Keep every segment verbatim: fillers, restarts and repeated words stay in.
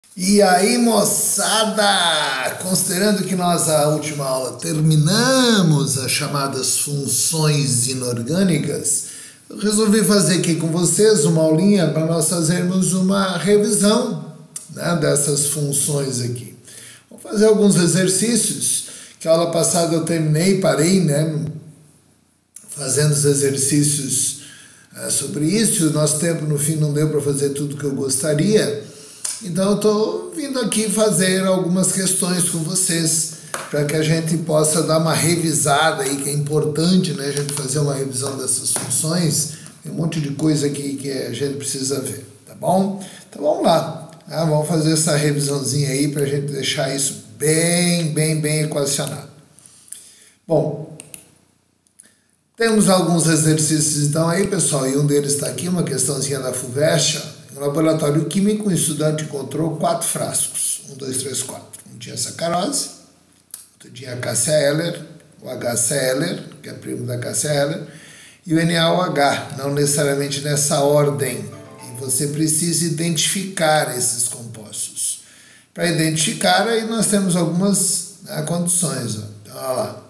E aí, moçada, considerando que nós, a última aula, terminamos as chamadas funções inorgânicas, eu resolvi fazer aqui com vocês uma aulinha para nós fazermos uma revisão, né, dessas funções aqui. Vamos fazer alguns exercícios, que a aula passada eu terminei, parei, né, fazendo os exercícios uh, sobre isso. O nosso tempo, no fim, não deu para fazer tudo que eu gostaria. Então eu estou vindo aqui fazer algumas questões com vocês, para que a gente possa dar uma revisada aí, que é importante, né, a gente fazer uma revisão dessas funções. Tem um monte de coisa aqui que a gente precisa ver, tá bom? Então vamos lá, tá? Vamos fazer essa revisãozinha aí para a gente deixar isso bem, bem, bem equacionado. Bom, temos alguns exercícios então aí, pessoal, e um deles está aqui, uma questãozinha da FUVEST. No laboratório químico, um estudante encontrou quatro frascos. Um, dois, três, quatro. Um tinha sacarose, outro tinha Cássia Eller, o H C Eller, que é primo da Cássia Eller, e o N A O H, não necessariamente nessa ordem. E você precisa identificar esses compostos. Para identificar, aí nós temos algumas, né, condições. Ó. Então, olha lá.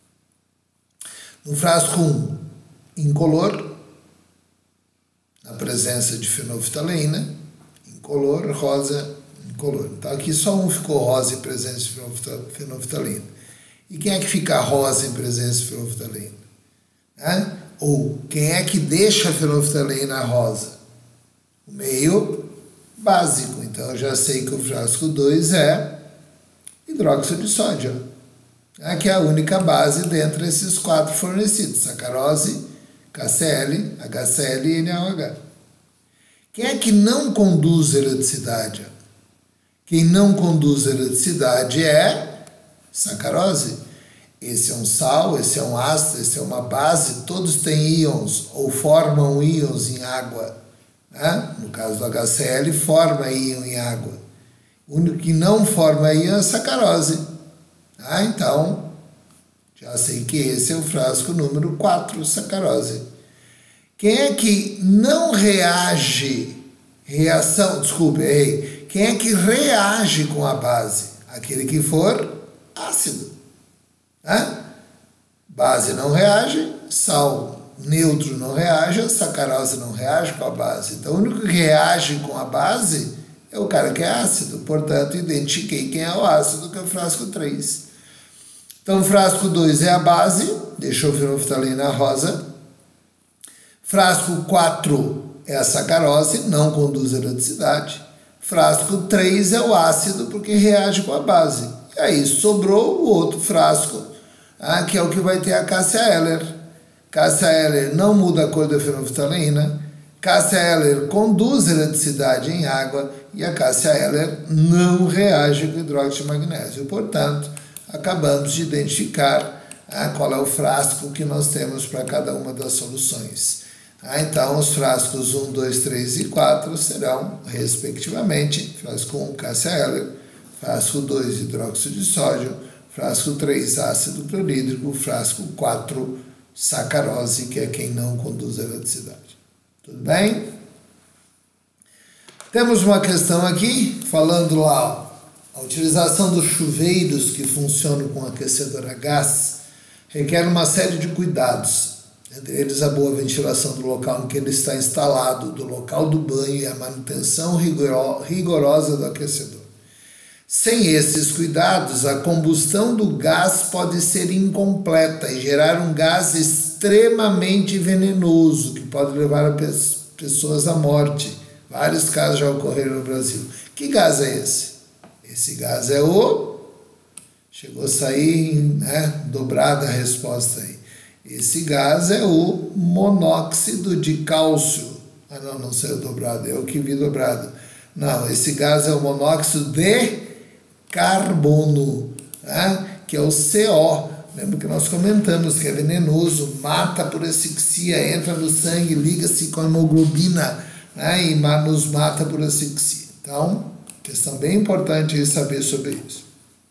No frasco um, incolor, a presença de fenolftaleína, incolor, rosa, incolor. Então aqui só um ficou rosa em presença de fenolftaleína. E quem é que fica rosa em presença de fenolftaleína? Né? Ou quem é que deixa a fenolftaleína rosa? O meio básico. Então eu já sei que o frasco dois é hidróxido de sódio, né? Que é a única base dentre esses quatro fornecidos: sacarose, K C L, H C L e N A O H. Quem é que não conduz eletricidade? Quem não conduz eletricidade é sacarose. Esse é um sal, esse é um ácido, esse é uma base, todos têm íons ou formam íons em água. Né? No caso do H C L, forma íon em água. O único que não forma íon é a sacarose. Ah, então, já sei que esse é o frasco número quatro, sacarose. Quem é que não reage, reação, desculpe, errei. Quem é que reage com a base? Aquele que for ácido. Né? Base não reage, sal neutro não reage, sacarose não reage com a base. Então, o único que reage com a base é o cara que é ácido. Portanto, identifiquei quem é o ácido, que é o frasco três. Então, o frasco dois é a base, deixou fenolftaleína rosa. Frasco quatro é a sacarose, não conduz eletricidade. Frasco três é o ácido, porque reage com a base. E aí, sobrou o outro frasco, ah, que é o que vai ter a Cássia Eller. Cássia Eller não muda a cor da fenolftaleína. Cássia Eller conduz eletricidade em água. E a Cássia Eller não reage com hidróxido de magnésio. Portanto, acabamos de identificar, ah, qual é o frasco que nós temos para cada uma das soluções. Ah, então, os frascos um, dois, três e quatro serão, respectivamente, frasco um, Cássia Eller, frasco dois, hidróxido de sódio, frasco três, ácido clorídrico, frasco quatro, sacarose, que é quem não conduz a eletricidade. Tudo bem? Temos uma questão aqui, falando lá, ó, a utilização dos chuveiros que funcionam com aquecedor a gás requer uma série de cuidados, entre eles a boa ventilação do local em que ele está instalado, do local do banho e a manutenção rigorosa do aquecedor. Sem esses cuidados, a combustão do gás pode ser incompleta e gerar um gás extremamente venenoso, que pode levar a pessoas à morte. Vários casos já ocorreram no Brasil. Que gás é esse? Esse gás é o... Chegou a sair, né, dobrada a resposta aí. Esse gás é o monóxido de cálcio. Ah, não, não saiu dobrado, é o que vi dobrado. Não, esse gás é o monóxido de carbono, né, que é o C O. Lembra que nós comentamos que é venenoso, mata por asfixia, entra no sangue, liga-se com a hemoglobina, né, e nos mata por asfixia. Então, questão bem importante saber sobre isso.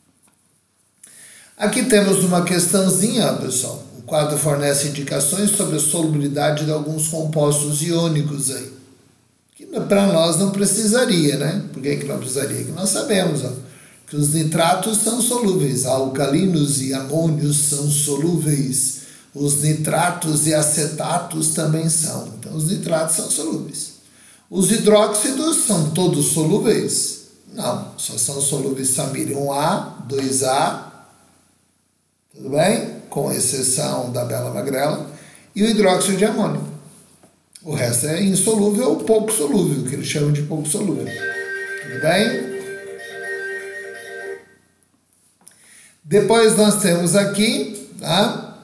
Aqui temos uma questãozinha, pessoal. O quadro fornece indicações sobre a solubilidade de alguns compostos iônicos aí. Que para nós não precisaria, né? Por que, que não precisaria? Que nós sabemos, ó, que os nitratos são solúveis, alcalinos e amônios são solúveis, os nitratos e acetatos também são. Então, os nitratos são solúveis. Os hidróxidos são todos solúveis? Não, só são solúveis samírio um A, dois A, tudo bem? Com exceção da bela magrela, e o hidróxido de amônio. O resto é insolúvel ou pouco solúvel, que eles chamam de pouco solúvel. Tudo bem? Depois nós temos aqui, tá,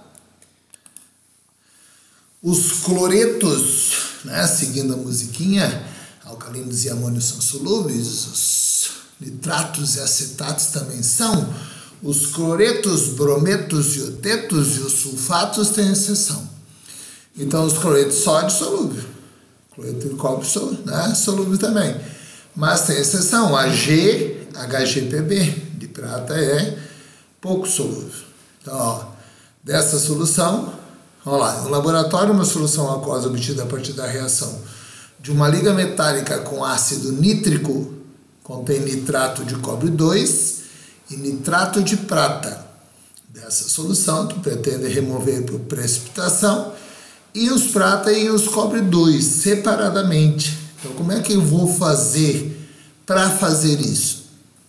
os cloretos, né? Seguindo a musiquinha, alcalinos e amônios são solúveis, os nitratos e acetatos também são, os cloretos, brometos, iodetos e os sulfatos têm exceção. Então, os cloretos de sódio solúvel, cloreto de cobre solúvel, né? Solúvel também, mas tem exceção, a G, H G P B de prata é pouco solúvel. Então, ó, dessa solução, olha lá, no laboratório, uma solução aquosa obtida a partir da reação de uma liga metálica com ácido nítrico contém nitrato de cobre dois e nitrato de prata. Dessa solução, tu pretende remover por precipitação e os prata e os cobre dois separadamente. Então, como é que eu vou fazer para fazer isso?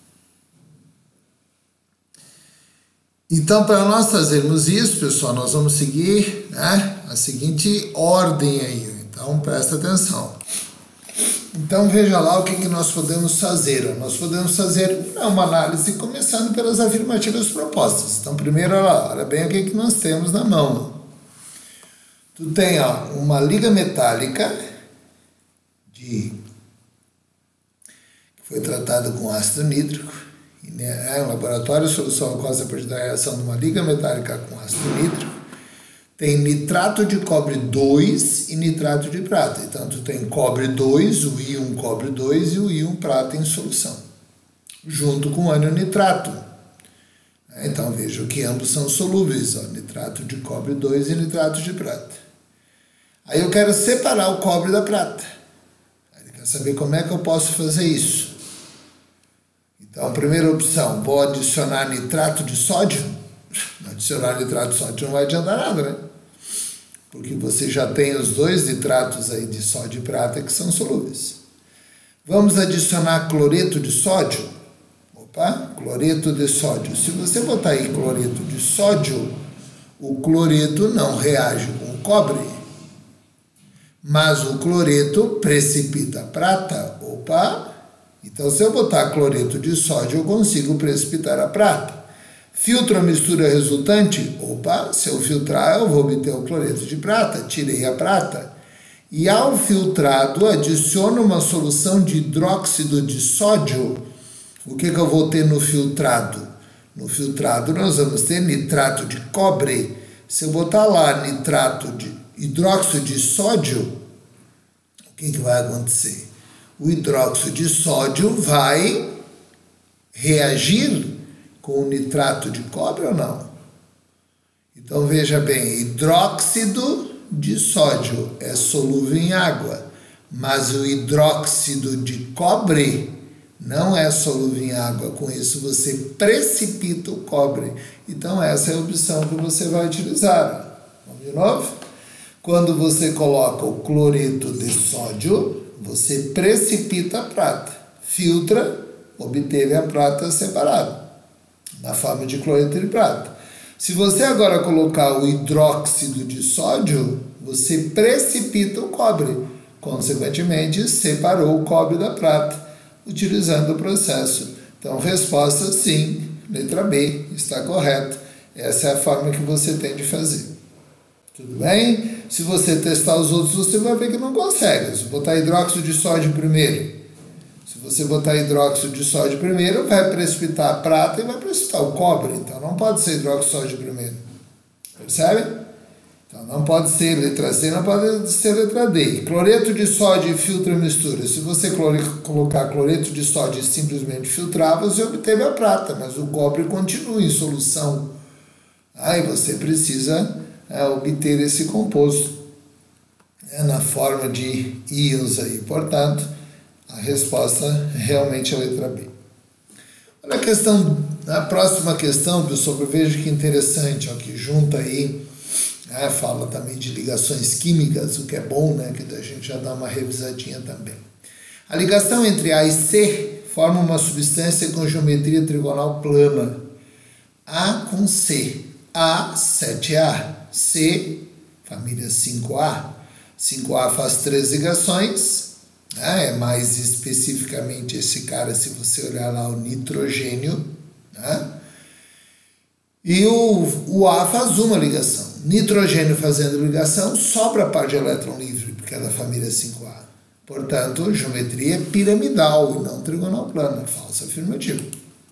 Então, para nós fazermos isso, pessoal, nós vamos seguir, né, a seguinte ordem aí. Então, presta atenção. Então, veja lá o que, que nós podemos fazer. Nós podemos fazer uma análise começando pelas afirmativas propostas. Então, primeiro, olha, olha bem o que, que nós temos na mão. Tu tem, ó, uma liga metálica de, que foi tratada com ácido nítrico. E, né, é um laboratório, solução aquosa a partir da reação de uma liga metálica com ácido nítrico. Tem nitrato de cobre dois e nitrato de prata. Então, tu tem cobre dois, o íon cobre dois e o íon prata em solução, junto com ânion nitrato. Então, veja que ambos são solúveis, ó, nitrato de cobre dois e nitrato de prata. Aí eu quero separar o cobre da prata. Aí quer saber como é que eu posso fazer isso. Então, primeira opção, vou adicionar nitrato de sódio. Adicionar nitrato de sódio não vai adiantar nada, né? Porque você já tem os dois nitratos aí de sódio e prata que são solúveis. Vamos adicionar cloreto de sódio. Opa, cloreto de sódio. Se você botar aí cloreto de sódio, o cloreto não reage com o cobre, mas o cloreto precipita a prata. Opa! Então, se eu botar cloreto de sódio, eu consigo precipitar a prata. Filtro a mistura resultante. Opa! Se eu filtrar, eu vou obter o cloreto de prata. Tirei a prata. E ao filtrado, adiciono uma solução de hidróxido de sódio. O que, que eu vou ter no filtrado? No filtrado, nós vamos ter nitrato de cobre. Se eu botar lá nitrato de hidróxido de sódio, o que, que vai acontecer? O hidróxido de sódio vai reagir com o nitrato de cobre ou não? Então, veja bem, hidróxido de sódio é solúvel em água, mas o hidróxido de cobre não é solúvel em água. Com isso, você precipita o cobre. Então, essa é a opção que você vai utilizar. Vamos de novo? Quando você coloca o cloreto de sódio, você precipita a prata. Filtra, obteve a prata separada, na forma de cloreto de prata. Se você agora colocar o hidróxido de sódio, você precipita o cobre. Consequentemente, separou o cobre da prata, utilizando o processo. Então, resposta sim, letra B, está correta. Essa é a forma que você tem de fazer. Tudo bem? Se você testar os outros, você vai ver que não consegue. Se botar hidróxido de sódio primeiro, se você botar hidróxido de sódio primeiro, vai precipitar a prata e vai precipitar o cobre. Então, não pode ser hidróxido de sódio primeiro. Percebe? Então, não pode ser letra C, não pode ser letra D. Cloreto de sódio e filtra a mistura. Se você colocar cloreto de sódio e simplesmente filtrar, você obteve a prata, mas o cobre continua em solução. Aí você precisa é, obter esse composto. né, na forma de íons aí. Portanto, a resposta realmente é a letra B. Olha a questão, a próxima questão, pessoal, eu vejo que interessante, ó, que junta aí, né, fala também de ligações químicas, o que é bom, né, que a gente já dá uma revisadinha também. A ligação entre A e C forma uma substância com geometria trigonal plana. A com C. A, sete A. C, família cinco A. cinco A faz três ligações, né? É mais especificamente esse cara, se você olhar lá, o nitrogênio, né? E o, o A faz uma ligação. Nitrogênio fazendo ligação, sobra a parte de elétron livre, porque é da família cinco A. Portanto, geometria piramidal e não trigonal plana. Falso afirmativo.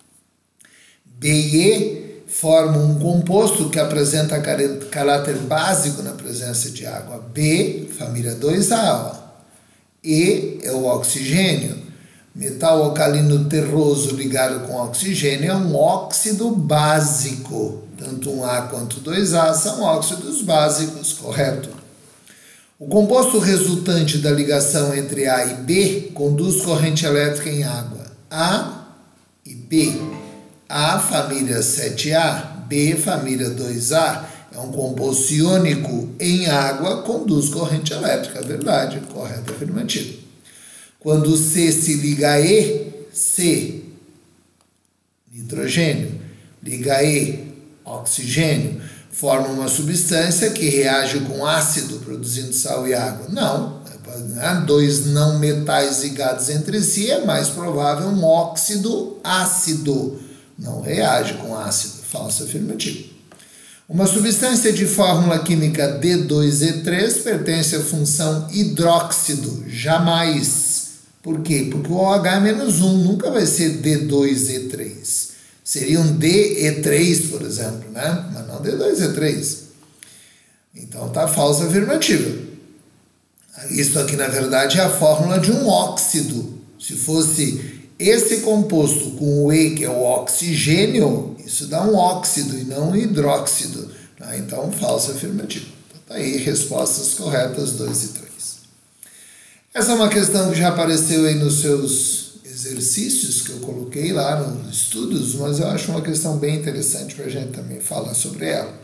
B e E formam um composto que apresenta caráter básico na presença de água. B, família dois A. Ó. E é o oxigênio. Metal alcalino terroso ligado com oxigênio é um óxido básico. Tanto um A quanto dois A são óxidos básicos, correto? O composto resultante da ligação entre A e B conduz corrente elétrica em água. A e B. A, família sete A, B, família dois A. É um composto iônico em água, conduz corrente elétrica. Verdade, correto, afirmativo. Quando C se liga a E, C, nitrogênio, liga a E, oxigênio, forma uma substância que reage com ácido, produzindo sal e água. Não, dois não metais ligados entre si é mais provável um óxido ácido. Não reage com ácido. Falso afirmativo. Uma substância de fórmula química D dois E três pertence à função hidróxido. Jamais. Por quê? Porque o OH é menos um, nunca vai ser D dois E três. Seria um D E três, por exemplo, né? Mas não D dois E três. Então tá falso afirmativo. Isso aqui, na verdade, é a fórmula de um óxido. Se fosse esse composto com o E, que é o oxigênio, isso dá um óxido e não um hidróxido. Tá? Então, falso afirmativo. Então, tá aí, respostas corretas dois e três. Essa é uma questão que já apareceu aí nos seus exercícios que eu coloquei lá nos estudos, mas eu acho uma questão bem interessante para a gente também falar sobre ela.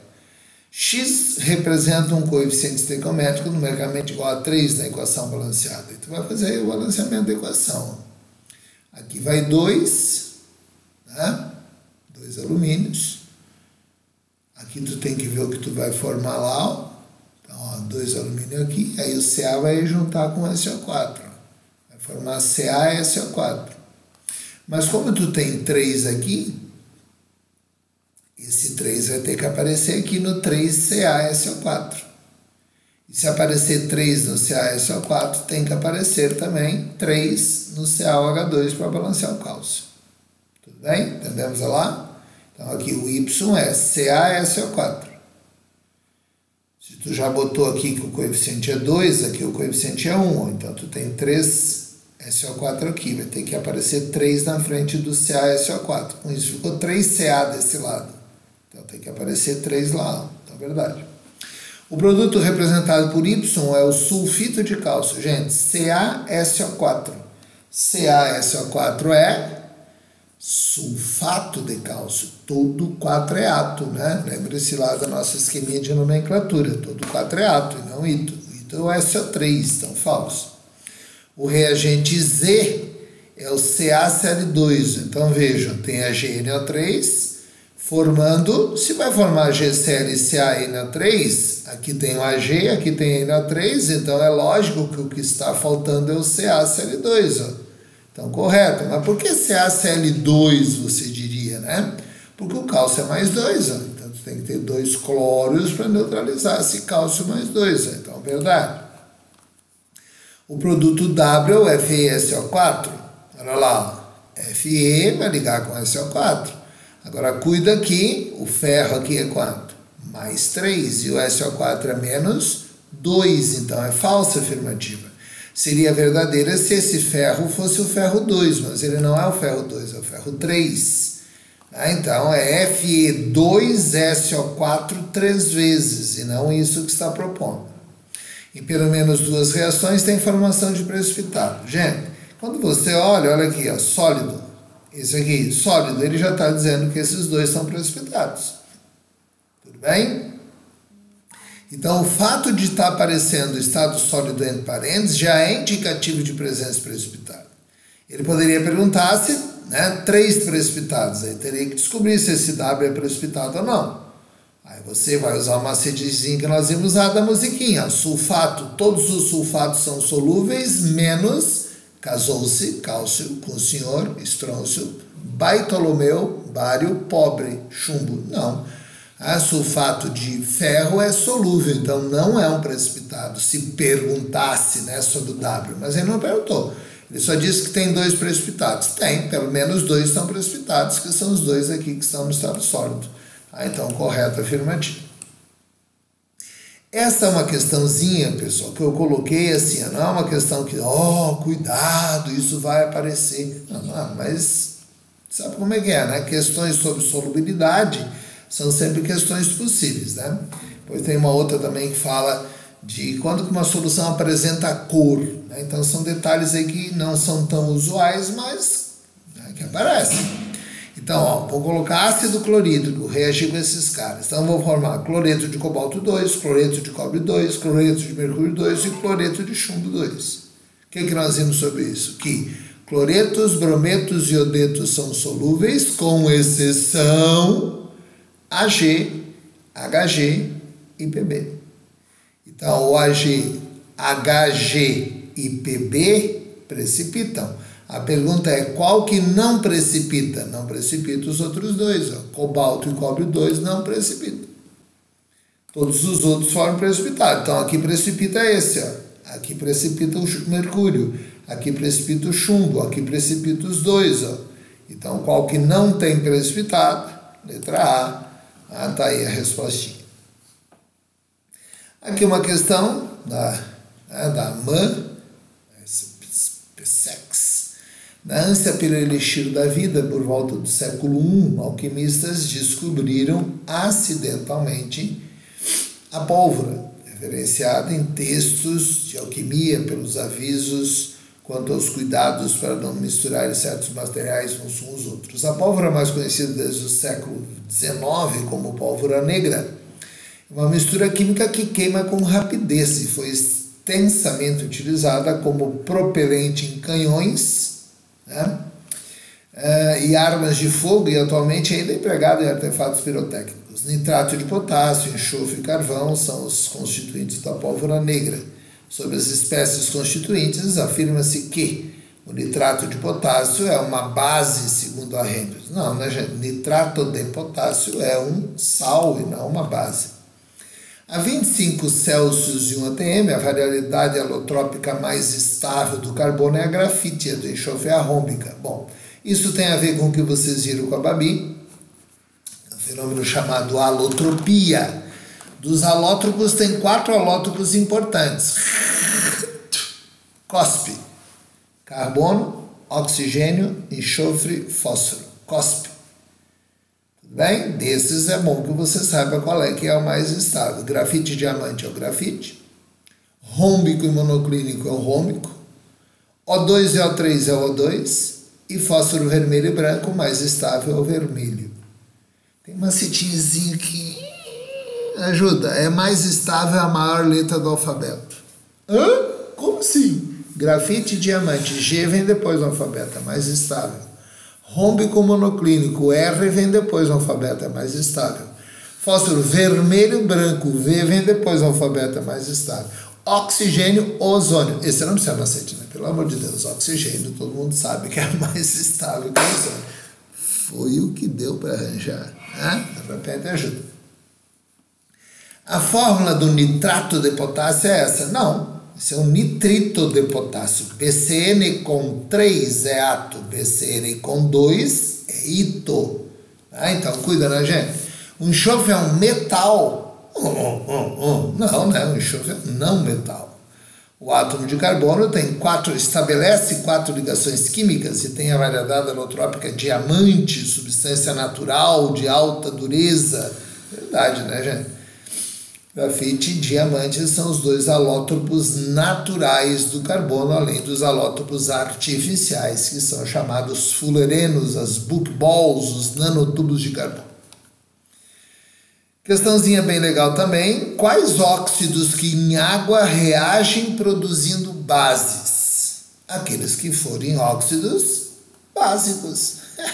X representa um coeficiente estequiométrico numericamente igual a três na equação balanceada. E tu vai fazer o balanceamento da equação. Aqui vai dois, né? dois alumínios. Aqui tu tem que ver o que tu vai formar lá, ó. Então, ó, dois alumínios aqui, aí o Ca vai juntar com S O quatro. Vai formar Ca e S O quatro. Mas como tu tem três aqui, esse três vai ter que aparecer aqui no três Ca S O quatro. E se aparecer três no Ca S O quatro, tem que aparecer também três no C A O H dois para balancear o cálcio. Tudo bem? Entendemos lá? Então aqui o Y é Ca S O quatro. Se tu já botou aqui que o coeficiente é dois, aqui o coeficiente é um. Então tu tem três S O quatro aqui. Vai ter que aparecer três na frente do Ca S O quatro. Com isso ficou três Ca desse lado. Então tem que aparecer três lá. Então é verdade. O produto representado por Y é o sulfito de cálcio. Gente, Ca S O quatro. Ca S O quatro é sulfato de cálcio. Todo quatro é ato, né? Lembre-se lá da nossa esqueminha de nomenclatura. Todo quatro é ato e não ito. Ito é o S O três, então falso. O reagente Z é o CaCl dois. Então vejam, tem a G N O três formando, se vai formar GCl e C A N O três, aqui tem o A G, aqui tem N O três, então é lógico que o que está faltando é o CaCl dois, ó. Então, correto. Mas por que CaCl dois, você diria, né? Porque o cálcio é mais dois, ó. Então, tu tem que ter dois cloros para neutralizar esse cálcio mais dois, ó. Então, verdade. O produto W é F e S O quatro. Olha lá, ó. Fe vai ligar com S O quatro. Agora, cuida aqui, o ferro aqui é quanto? Mais três. E o S O quatro é menos dois. Então, é falsa afirmativa. Seria verdadeira se esse ferro fosse o ferro dois, mas ele não é o ferro dois, é o ferro três. Ah, então é F e dois S O quatro três vezes, e não isso que está propondo. em pelo menos duas reações tem formação de precipitado. Gente, quando você olha, olha aqui, ó, sólido, esse aqui, sólido, ele já está dizendo que esses dois são precipitados. Tudo bem? Então, o fato de estar aparecendo estado sólido entre parênteses já é indicativo de presença de precipitado. Ele poderia perguntar se, né, três precipitados, aí teria que descobrir se esse W é precipitado ou não. Aí você vai usar o macetezinho que nós vimos usar da musiquinha. Sulfato, todos os sulfatos são solúveis, menos casou-se, cálcio, com o senhor, estrôncio, baitolomeu, bário, pobre, chumbo. Não. A sulfato de ferro é solúvel, então não é um precipitado. Se perguntasse, né, sobre o W, mas ele não perguntou. Ele só disse que tem dois precipitados. Tem, pelo menos dois são precipitados, que são os dois aqui que estão no estado sólido. Ah, então, correto, afirmativo. Essa é uma questãozinha, pessoal, que eu coloquei assim, não é uma questão que, ó, oh, cuidado, isso vai aparecer. Não, não, mas sabe como é que é, né? Questões sobre solubilidade são sempre questões possíveis, né? Depois tem uma outra também que fala de quando que uma solução apresenta cor, né? Então são detalhes aí que não são tão usuais, mas, né, que aparecem. Então, ó, vou colocar ácido clorídrico, reagir com esses caras. Então, vou formar cloreto de cobalto dois, cloreto de cobre dois, cloreto de mercúrio dois e cloreto de chumbo dois. O que, que nós vimos sobre isso? Que cloretos, brometos e iodetos são solúveis, com exceção A G, H G e P B. Então, o A G, H G e P B precipitam. A pergunta é qual que não precipita? Não precipita os outros dois. Ó. Cobalto e cobre dois não precipitam. Todos os outros formam precipitado. Então, aqui precipita esse. Ó. Aqui precipita o mercúrio. Aqui precipita o chumbo. Aqui precipita os dois. Ó. Então, qual que não tem precipitado? Letra A. Ah, tá aí a respostinha. Aqui uma questão da, né, da M A N, Pessex. Na ânsia pelo elixir da vida, por volta do século I, alquimistas descobriram acidentalmente a pólvora, referenciada em textos de alquimia pelos avisos quanto aos cuidados para não misturar certos materiais uns com os outros. A pólvora, mais conhecida desde o século dezenove como pólvora negra, é uma mistura química que queima com rapidez e foi extensamente utilizada como propelente em canhões, né? Uh, e armas de fogo, e atualmente ainda é empregado em artefatos pirotécnicos. Nitrato de potássio, enxofre e carvão são os constituintes da pólvora negra. Sobre as espécies constituintes, afirma-se que o nitrato de potássio é uma base, segundo a Hendrix. Não, né, gente? Nitrato de potássio é um sal e não uma base. A vinte e cinco Celsius e um atm, a variabilidade alotrópica mais estável do carbono é a grafite, a do enxofre é a rômbica. Bom, isso tem a ver com o que vocês viram com a Babi, um fenômeno chamado alotropia. Dos alótropos, tem quatro alótropos importantes. COSP, carbono, oxigênio, enxofre, fósforo. COSP. Bem, desses é bom que você saiba qual é que é o mais estável. Grafite e diamante é o grafite. Rômbico e monoclínico é o rômbico. O dois e O três é o O dois. E fósforo vermelho e branco, o mais estável é o vermelho. Tem uma setinhazinha que ajuda. É mais estável a maior letra do alfabeto. Hã? Como assim? Grafite e diamante. G vem depois do alfabeto, é mais estável. Rômbico monoclínico, R vem depois do alfabeto, é mais estável. Fósforo vermelho e branco, V vem depois do alfabeto, é mais estável. Oxigênio, ozônio. Esse não precisa macete, né? Pelo amor de Deus, oxigênio, todo mundo sabe que é mais estável que o ozônio. Foi o que deu para arranjar, né? De repente ajuda. A fórmula do nitrato de potássio é essa? Não. Esse é um nitrito de potássio. P C N com três é ato, P C N com dois é ito. Ah, então, cuida, né, gente? O enxofre é um metal. Oh, oh, oh. Não, né? O enxofre é um não metal. O átomo de carbono tem quatro, estabelece quatro ligações químicas e tem a variedade alotrópica diamante, substância natural de alta dureza. Verdade, né, gente? Grafite e diamante são os dois alótropos naturais do carbono, além dos alótropos artificiais, que são chamados fullerenos, as bookballs, os nanotubos de carbono. Questãozinha bem legal também. Quais óxidos que em água reagem produzindo bases? Aqueles que forem óxidos básicos.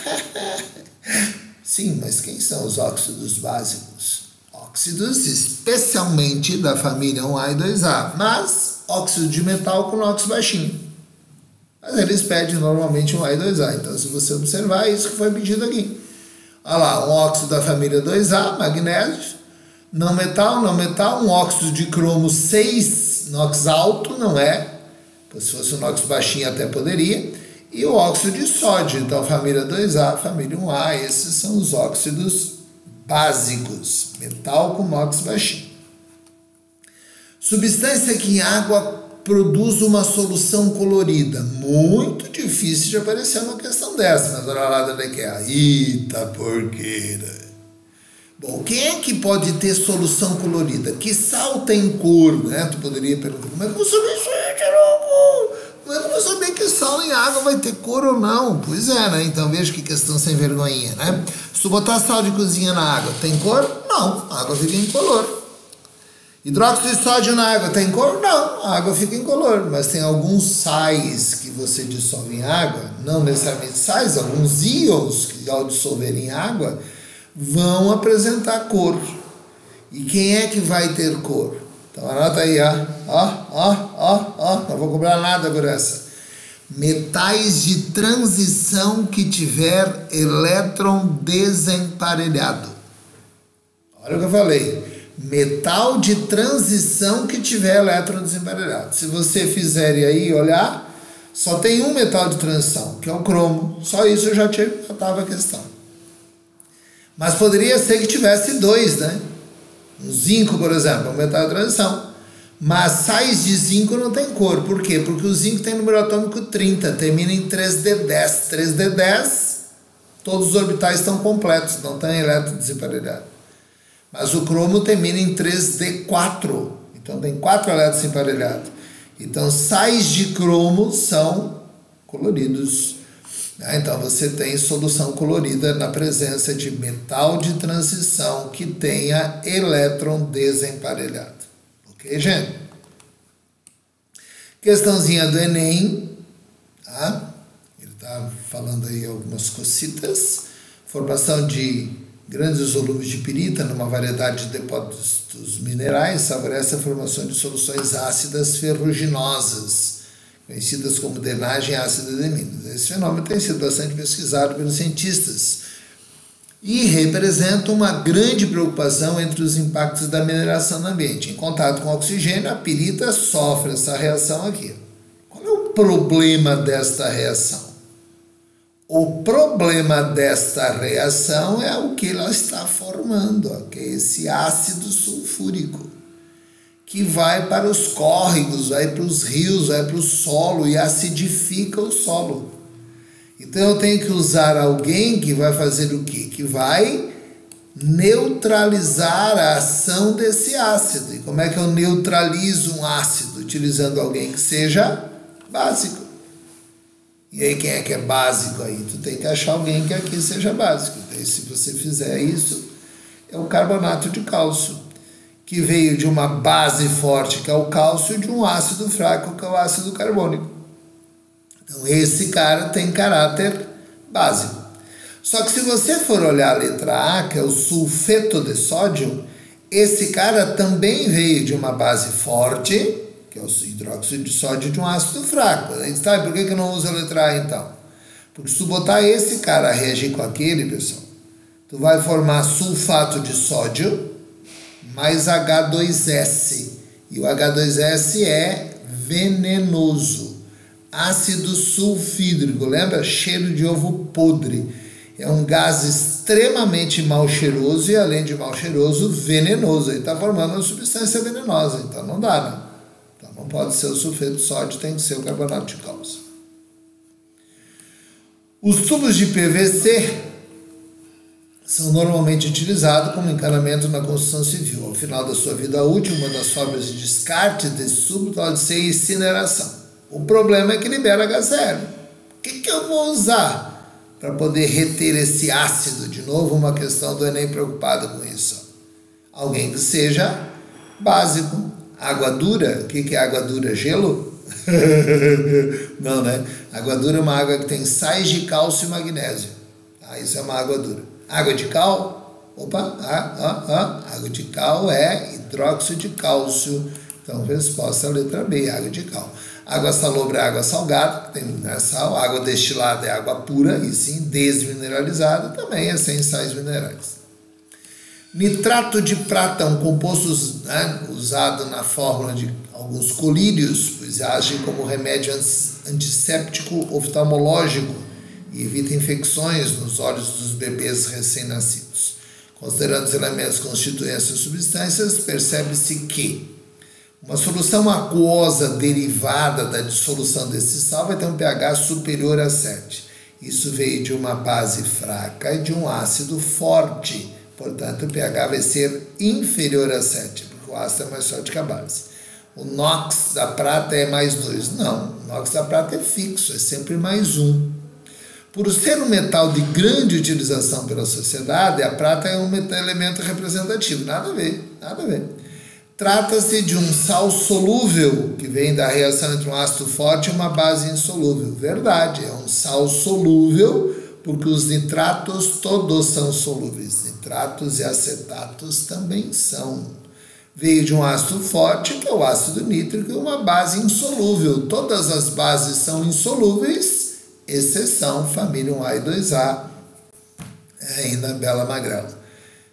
Sim, mas quem são os óxidos básicos? Óxidos especialmente da família um A e dois A, mas óxido de metal com NOx baixinho. Mas eles pedem normalmente um A e dois A, então se você observar, é isso que foi pedido aqui. Olha lá, um óxido da família dois A, magnésio, não metal, não metal, um óxido de cromo seis, NOx alto, não é, se fosse um NOx baixinho até poderia, e o óxido de sódio, então família dois A, família um A, esses são os óxidos básicos, metal com NOx baixinho. Substância que em água produz uma solução colorida. Muito difícil de aparecer uma questão dessa, mas olha lá onde é que é. Eita porqueira. Bom, quem é que pode ter solução colorida? Que sal tem cor, né? Tu poderia perguntar, como é que eu vou saber isso aí, Tiago? Como é que eu vou saber que sal em água vai ter cor ou não? Pois é, né? Então veja que questão sem vergonhinha, né? Se tu botar sal de cozinha na água, tem cor? Não, a água fica incolor. Hidróxido de sódio na água tem cor? Não, a água fica incolor. Mas tem alguns sais que você dissolve em água, não necessariamente sais, alguns íons que ao dissolver em água vão apresentar cor. E quem é que vai ter cor? Então anota aí, ó, ó, ó, ó, ó, não vou cobrar nada por essa. Metais de transição que tiver elétron desemparelhado. Olha o que eu falei. Metal de transição que tiver elétron desemparelhado. Se você fizer aí olhar, só tem um metal de transição, que é o cromo. Só isso eu já tinha matava a questão. Mas poderia ser que tivesse dois, né? Um zinco, por exemplo, é um metal de transição. Mas sais de zinco não tem cor. Por quê? Porque o zinco tem número atômico trinta, termina em três D dez. três D dez, todos os orbitais estão completos, não tem elétron desemparelhado. Mas o cromo termina em três D quatro, então tem quatro elétrons emparelhados. Então, sais de cromo são coloridos. Então, você tem solução colorida na presença de metal de transição que tenha elétron desemparelhado. Ok, gente? Questãozinha do Enem. Tá? Ele está falando aí algumas cositas. Formação de grandes volumes de pirita numa variedade de depósitos minerais favorece a formação de soluções ácidas ferruginosas, conhecidas como drenagem ácida de Minas. Esse fenômeno tem sido bastante pesquisado pelos cientistas e representa uma grande preocupação entre os impactos da mineração no ambiente. Em contato com oxigênio, a pirita sofre essa reação aqui. Qual é o problema desta reação? O problema desta reação é o que ela está formando, ó, que é esse ácido sulfúrico, que vai para os córregos, vai para os rios, vai para o solo e acidifica o solo. Então eu tenho que usar alguém que vai fazer o quê? Que vai neutralizar a ação desse ácido. E como é que eu neutralizo um ácido? Utilizando alguém que seja básico. E aí quem é que é básico aí? Tu tem que achar alguém que aqui seja básico. Daí, se você fizer isso, é o carbonato de cálcio, que veio de uma base forte, que é o cálcio, e de um ácido fraco, que é o ácido carbônico. Então esse cara tem caráter básico. Só que se você for olhar a letra A, que é o sulfeto de sódio, esse cara também veio de uma base forte, que é o hidróxido de sódio, de um ácido fraco. Aí, tá, por que que eu não uso a letra A então? Porque se tu botar esse cara a reagir com aquele, pessoal, tu vai formar sulfato de sódio mais H dois S. E o H dois S é venenoso. Ácido sulfídrico, lembra? Cheiro de ovo podre. É um gás extremamente mal cheiroso e, além de mal cheiroso, venenoso. Ele está formando uma substância venenosa, então não dá, né? Então não pode ser o sulfeto de sódio, tem que ser o carbonato de cálcio. Os tubos de P V C são normalmente utilizados como encanamento na construção civil. Ao final da sua vida útil, uma das formas de descarte desse súbito pode ser incineração. O problema é que libera H C L. O que, que eu vou usar para poder reter esse ácido? De novo, uma questão do Enem preocupado com isso. Alguém que seja básico. Água dura. O que, que é água dura? Gelo? Não, né? Água dura é uma água que tem sais de cálcio e magnésio. Ah, isso é uma água dura. Água de cal? Opa, ah, ah, ah. Água de cal é hidróxido de cálcio. Então, resposta à letra B, água de cal. Água salobra é água salgada, tem né, sal. Água destilada é água pura, e sim desmineralizada, também é sem sais minerais. Nitrato de prata é um composto né, usado na fórmula de alguns colírios, pois age como remédio antisséptico oftalmológico e evita infecções nos olhos dos bebês recém-nascidos. Considerando os elementos que constituem essas substâncias, percebe-se que uma solução aquosa derivada da dissolução desse sal vai ter um pH superior a sete. Isso veio de uma base fraca e de um ácido forte. Portanto, o pH vai ser inferior a sete, porque o ácido é mais forte que a base. O NOx da prata é mais dois. Não, o NOx da prata é fixo, é sempre mais um. Por ser um metal de grande utilização pela sociedade, a prata é um elemento representativo. Nada a ver, nada a ver. Trata-se de um sal solúvel, que vem da reação entre um ácido forte e uma base insolúvel. Verdade, é um sal solúvel, porque os nitratos todos são solúveis. Nitratos e acetatos também são. Veio de um ácido forte, que é o ácido nítrico, e uma base insolúvel. Todas as bases são insolúveis, exceção família um A e dois A, ainda bela magrela.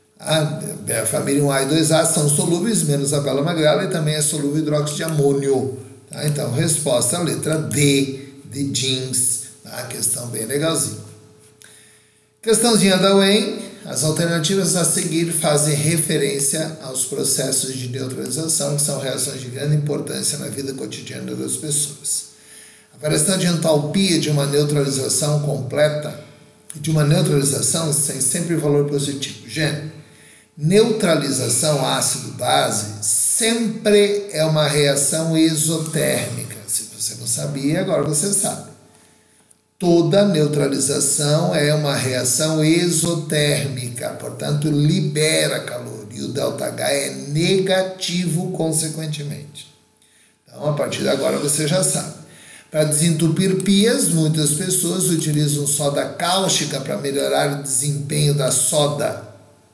A família um A e dois A são solúveis, menos a bela magrela, e também é solúvel hidróxido de amônio. Tá? Então, resposta à letra D, de jeans. Tá? Questão bem legalzinha. Questãozinha da U E M. As alternativas a seguir fazem referência aos processos de neutralização, que são reações de grande importância na vida cotidiana das pessoas. A variação de entalpia de uma neutralização completa, de uma neutralização tem sempre valor positivo. Gente, neutralização ácido-base sempre é uma reação exotérmica. Se você não sabia, agora você sabe. Toda neutralização é uma reação exotérmica, portanto, libera calor. E o ΔH é negativo, consequentemente. Então, a partir de agora, você já sabe. Para desentupir pias, muitas pessoas utilizam soda cáustica para melhorar o desempenho da soda,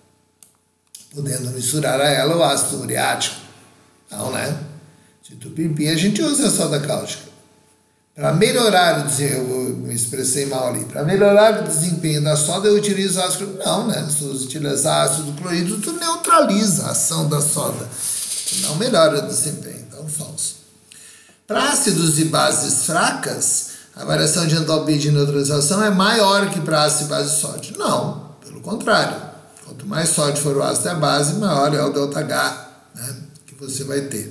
podendo misturar a ela o ácido muriático. Não, né? Desentupir pia, a gente usa a soda cáustica. Para melhorar o desempenho, eu me expressei mal ali, para melhorar o desempenho da soda, eu utilizo ácido. Não, né? Se você utilizar ácido clorídrico, tu neutraliza a ação da soda. Não melhora o desempenho, então falso. Para ácidos e bases fracas, a variação de entalpia de neutralização é maior que para ácido e base sódio. Não, pelo contrário. Quanto mais sódio for o ácido e a base, maior é o ΔH, né, que você vai ter.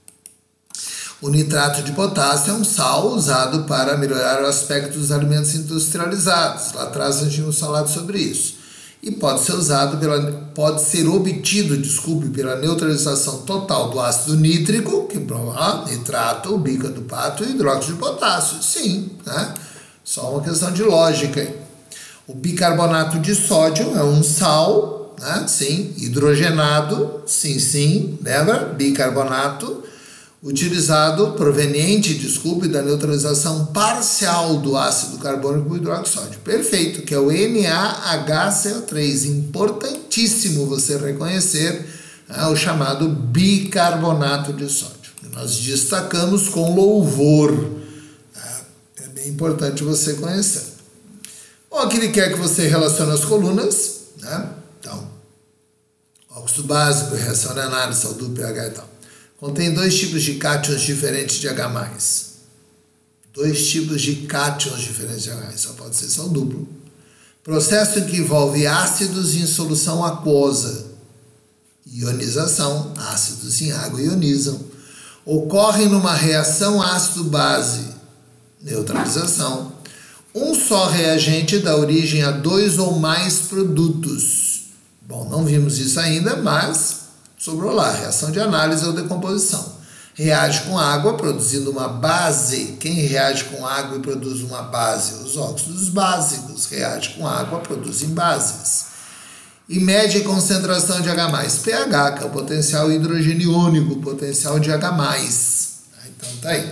O nitrato de potássio é um sal usado para melhorar o aspecto dos alimentos industrializados. Lá atrás a gente tinha falado sobre isso. E pode ser usado pela, pode ser obtido, desculpe, pela neutralização total do ácido nítrico, que ah, nitrato, o bica do pato e hidróxido de potássio. Sim, né? Só uma questão de lógica aí. O bicarbonato de sódio é um sal, né? Sim, hidrogenado, sim, sim, lembra? Bicarbonato, utilizado, proveniente, desculpe, da neutralização parcial do ácido carbônico com hidróxido de sódio. Perfeito, que é o N A H C O três. Importantíssimo você reconhecer né, o chamado bicarbonato de sódio. Nós destacamos com louvor. É bem importante você conhecer. Bom, aqui ele quer que você relacione as colunas, né? Então, óxido básico, reação de análise, sal duplo, pH e tal. Contém dois tipos de cátions diferentes de H mais. Dois tipos de cátions diferentes de H mais, só pode ser sal duplo. Processo que envolve ácidos em solução aquosa. Ionização, ácidos em água ionizam. Ocorre numa reação ácido-base. Neutralização. Um só reagente dá origem a dois ou mais produtos. Bom, não vimos isso ainda, mas sobrou lá, reação de análise ou decomposição. Reage com água, produzindo uma base. Quem reage com água e produz uma base? Os óxidos básicos. Reage com água, produzem bases. E mede a concentração de H+, pH, que é o potencial hidrogeniônico, potencial de H+. Então tá aí.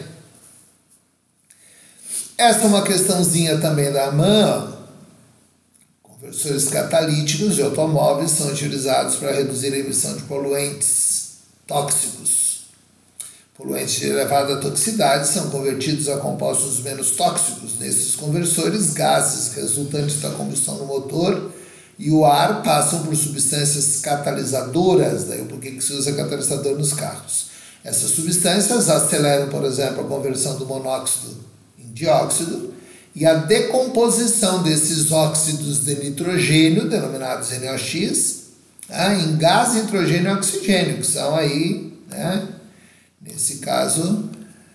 Essa é uma questãozinha também da AMAN. Conversores catalíticos de automóveis são utilizados para reduzir a emissão de poluentes tóxicos. Poluentes de elevada toxicidade são convertidos a compostos menos tóxicos. Nesses conversores, gases resultantes da combustão no motor e o ar passam por substâncias catalisadoras, daí por que se usa catalisador nos carros. Essas substâncias aceleram, por exemplo, a conversão do monóxido em dióxido e a decomposição desses óxidos de nitrogênio, denominados N O X, né, em gás, nitrogênio e oxigênio, que são aí, né, nesse caso,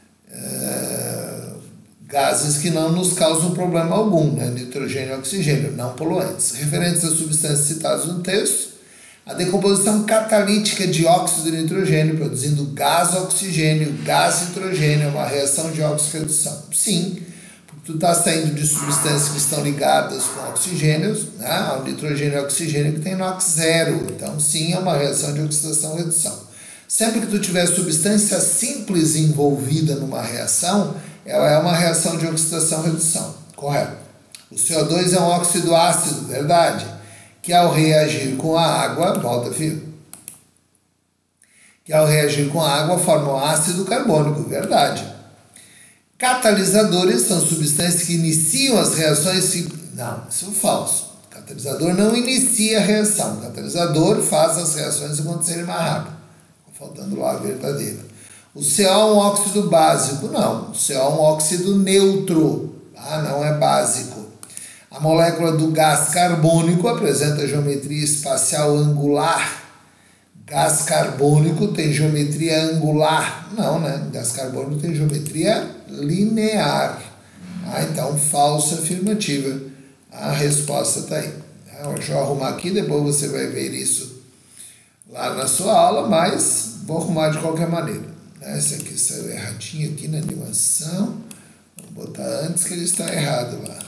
é, gases que não nos causam problema algum, né? Nitrogênio e oxigênio, não poluentes. Referentes às substâncias citadas no texto, a decomposição catalítica de óxido de nitrogênio, produzindo gás oxigênio, gás nitrogênio, é uma reação de oxirredução. Sim, porque tu está saindo de substâncias que estão ligadas com oxigênios, né? Ao nitrogênio e oxigênio que tem NOx zero. Então, sim, é uma reação de oxidação-redução. Sempre que tu tiver substância simples envolvida numa reação, ela é uma reação de oxidação-redução, correto? O C O dois é um óxido ácido, verdade? Que ao reagir com a água, volta filho, que ao reagir com a água forma um ácido carbônico, verdade? Catalisadores são substâncias que iniciam as reações... Não, isso é falso. O catalisador não inicia a reação, o catalisador faz as reações acontecerem mais rápido. Faltando lá a verdadeira. O C O é um óxido básico? Não. O C O é um óxido neutro. Ah, não é básico. A molécula do gás carbônico apresenta geometria espacial angular. Gás carbônico tem geometria angular? Não, né? Gás carbônico tem geometria linear. Ah, então falsa afirmativa. A resposta está aí. Deixa eu arrumar aqui, depois você vai ver isso lá na sua aula, mas vou arrumar de qualquer maneira. Essa aqui saiu erradinho aqui na animação. Vou botar antes que ele está errado lá.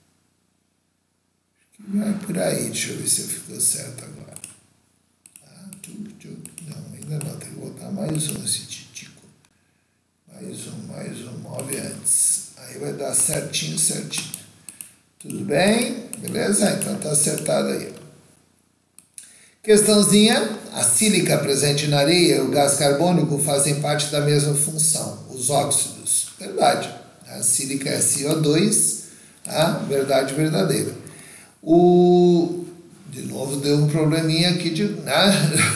Acho que vai por aí. Deixa eu ver se ficou certo agora. Ah, tudo, tudo. Não, ainda não. Tem que botar mais um esse titico. Mais um, mais um. Move antes. Aí vai dar certinho, certinho. Tudo bem? Beleza? Então tá acertado aí. Questãozinha, a sílica presente na areia e o gás carbônico fazem parte da mesma função, os óxidos. Verdade, a sílica é C O dois, a verdade verdadeira. O, de novo deu um probleminha aqui de, né?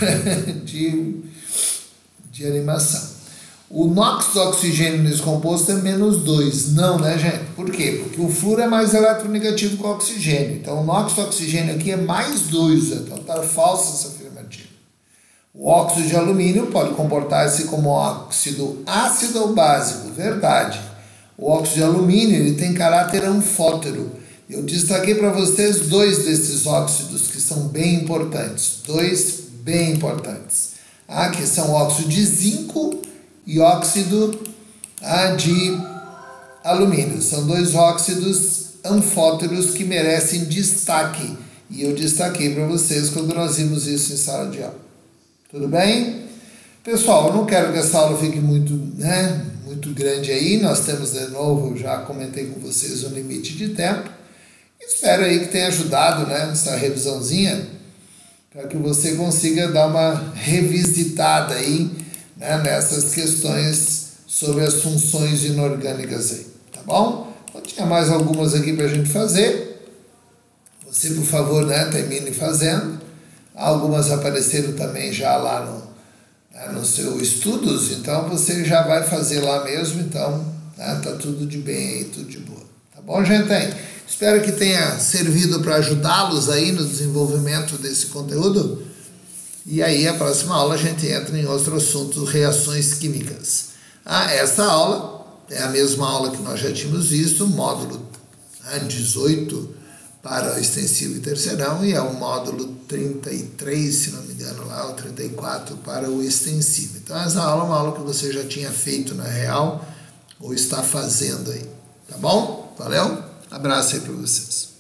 de, de animação. O NOx do oxigênio nesse composto é menos dois. Não, né, gente? Por quê? Porque o flúor é mais eletronegativo que o oxigênio. Então, o NOx do oxigênio aqui é mais dois. Então, está falsa essa afirmativa. O óxido de alumínio pode comportar-se como óxido ácido ou básico. Verdade. O óxido de alumínio ele tem caráter anfótero. Eu destaquei para vocês dois desses óxidos que são bem importantes. Dois bem importantes. Ah, que são o óxido de zinco e óxido ah, de alumínio. São dois óxidos anfóteros que merecem destaque. E eu destaquei para vocês quando nós vimos isso em sala de aula. Tudo bem? Pessoal, eu não quero que essa aula fique muito, né, muito grande aí. Nós temos de novo, já comentei com vocês, um limite de tempo. Espero aí que tenha ajudado, né, essa revisãozinha, para que você consiga dar uma revisitada aí, né, nessas questões sobre as funções inorgânicas aí, tá bom? Então, tinha mais algumas aqui para a gente fazer. Você, por favor, né, termine fazendo. Algumas apareceram também já lá no, né, no seu estudos, então você já vai fazer lá mesmo, então né, tá tudo de bem aí, tudo de boa. Tá bom, gente? Espero que tenha servido para ajudá-los aí no desenvolvimento desse conteúdo. E aí, a próxima aula a gente entra em outro assunto, reações químicas. Ah, essa aula é a mesma aula que nós já tínhamos visto, módulo dezoito para o extensivo e terceirão, e é o módulo trinta e três, se não me engano, lá, o trinta e quatro para o extensivo. Então, essa aula é uma aula que você já tinha feito na real, ou está fazendo aí, tá bom? Valeu? Abraço aí para vocês.